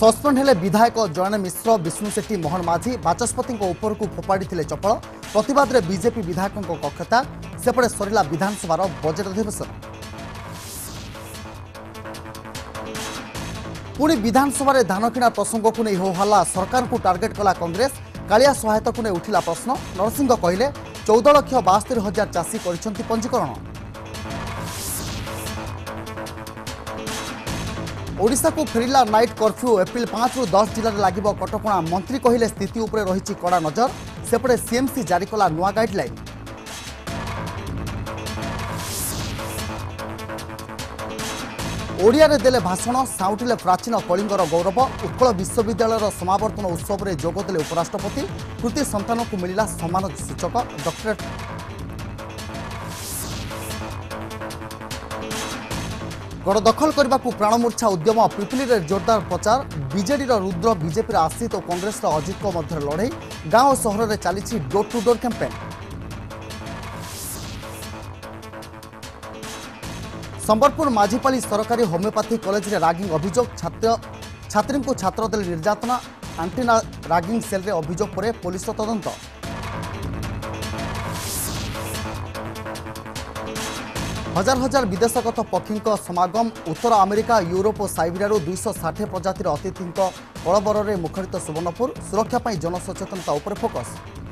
Suspend हेले विधायक जयन मिश्र विष्णु सेठी मोहन माझी बाचस्पति उपरकू फोपाड़ी चपल प्रतिवाद में बीजेपी विधायकों कक्षता सेपटे सरिला विधानसभा बजेट अधिवेशन पुणी विधानसभा धान किणा प्रसंग को नहीं होहल्ला सरकार को टार्गेट कला कांग्रेस कालिया सहायता को नहीं उठिला प्रश्न नरसिंह कहले 14,72,000 चाषी कर पंजीकरण। ओडिशा को फेरिला नाइट कर्फ्यू एप्रिल 5 रु 10 जिले में लगे कटकणा मंत्री कहले स्थिति उपरे रही कड़ा नजर सेपटे सीएमसी जारी कला नुआ गाइडलाइन। ओडिया रे देले भाषण साउटिले प्राचीन कलिंगर गौरव उत्कल विश्वविद्यालय समावर्तन उत्सव में जोगदेले उपराष्ट्रपति कृति संतान को मिला सम्मान सूचक डॉक्टरेट। गड़ दखल करने को प्राणमूर्छा उद्यम पिपली रे जोरदार प्रचार बीजेडी रुद्र बीजेपी आश्रित और कांग्रेस अजित मध्य लड़ई गाँव और सहर में चली door to door campaign. Sambalpur Majhipali सरकारी होमियोपैथी कॉलेज रे रागिंग अभियोग छात्री को छात्र देले निर्यातना आंटीना रागिंग सेल रे अभियोग पर पुलिस तदंत। हजार हजार विदेशगत पक्षी समागम उत्तर अमेरिका यूरोप और साइबेरिया 260 प्रजातिर अतिथि कलबर में मुखरित सुवर्णपुर सुरक्षा जनसचेतनता उपर फोकस।